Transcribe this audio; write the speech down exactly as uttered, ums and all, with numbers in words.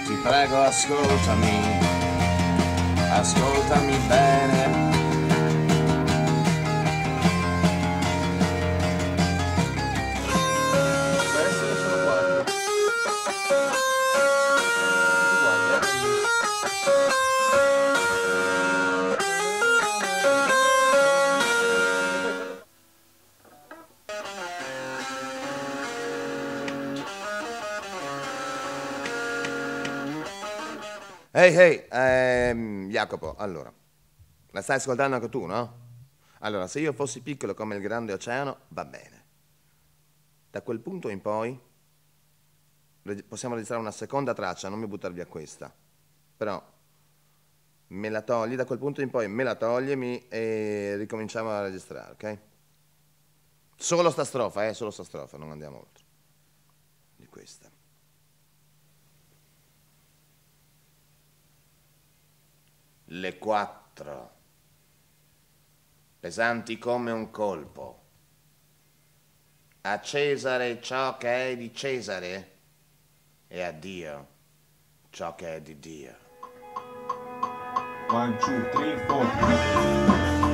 ti prego ascoltami, ascoltami bene. Ehi, ehi, ehm, Jacopo, allora, la stai ascoltando anche tu, no? Allora, se io fossi piccolo come il grande oceano, va bene. Da quel punto in poi reg- possiamo registrare una seconda traccia, non mi buttare via questa. Però me la togli, da quel punto in poi me la toglimi e ricominciamo a registrare, ok? Solo sta strofa, eh, solo sta strofa, non andiamo oltre di questa. Le quattro, pesanti come un colpo. A Cesare ciò che è di Cesare e a Dio ciò che è di Dio. One, two, three, four.